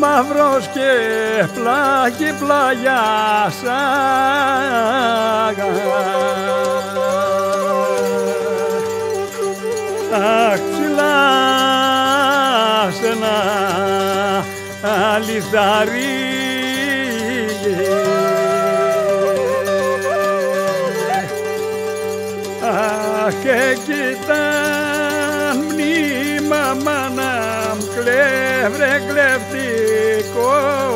μαύρος και πλάγι πλαγιάσα. Αχ, ψηλά σ' ένα αληθαρί. Αχ, και κοίταν μνήμα μάνα μ' κλέβρε κλεφτικό.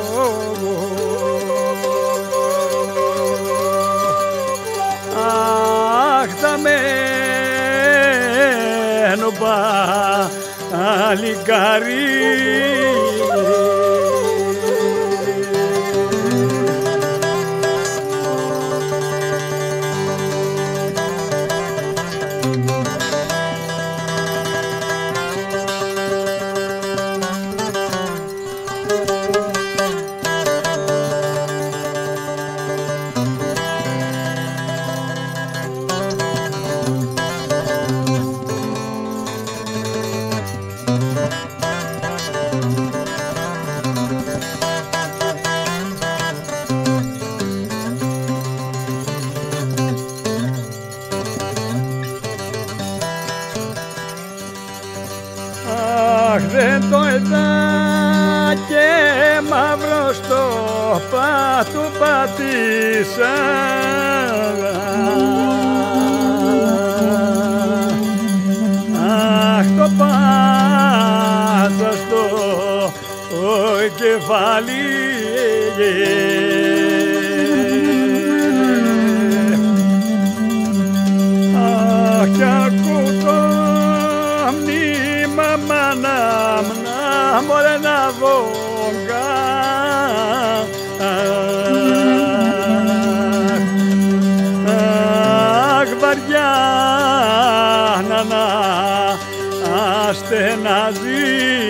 Αχ, θα μένω παλικάρι. Αχ, δεν το είδα και μαύρο στο πάτου πατήσα. Αχ, το πάτσα στο κεφάλι. Αχ, κι ακού το μνήμα μάνα μ' μωρέ να βόγγα. Αχ, βαριά να στενάζει.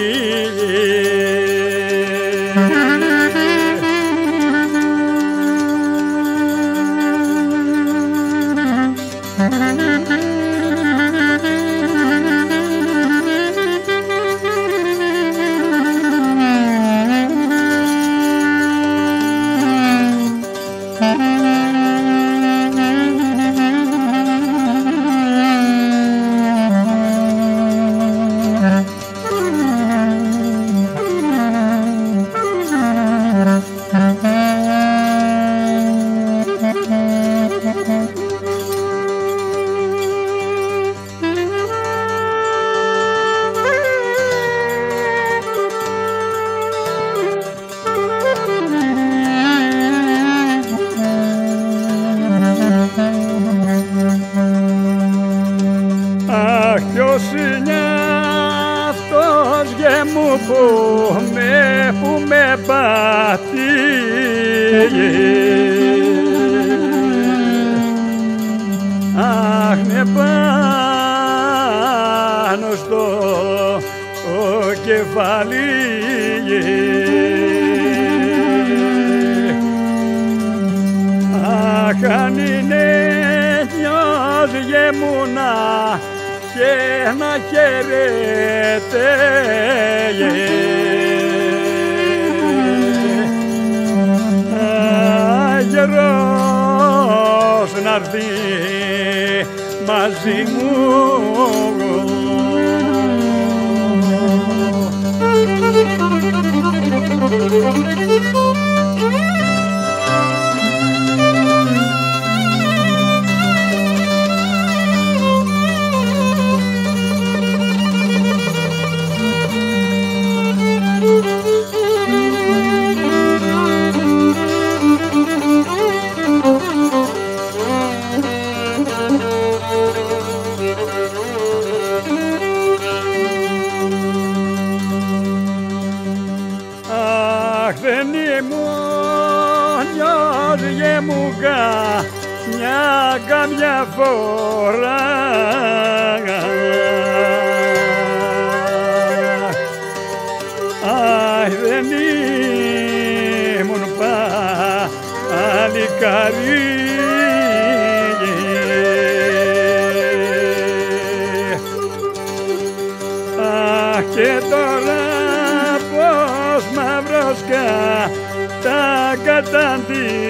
Αχ, ποιος είναι αυτός γεμού που με πατεί. Αχ, ναι, πάνω στο κεφάλι. Αχ, αν είναι γιος γεμούνα και να χαιρέτε. Γερός να'ρθεί μαζί μου. Αχ, δεν ήμουν γιος γεμούγα μια καμιά φορά. Αχ, δεν ήμουν παλικάρι. Αχ, και τώρα πως μαύρος tanti